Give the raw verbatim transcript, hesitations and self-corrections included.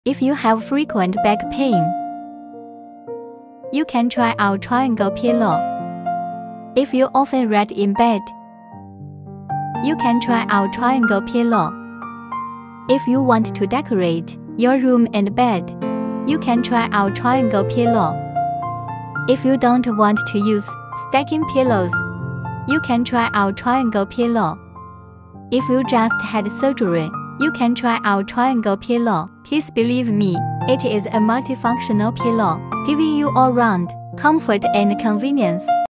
If you have frequent back pain, you can try out triangle pillow. If you often read in bed, you can try out triangle pillow. If you want to decorate your room and bed, you can try out triangle pillow. If you don't want to use stacking pillows, you can try out triangle pillow. If you just had surgery, you can try out triangle pillow. Please believe me, it is a multifunctional pillow, giving you all-round comfort and convenience.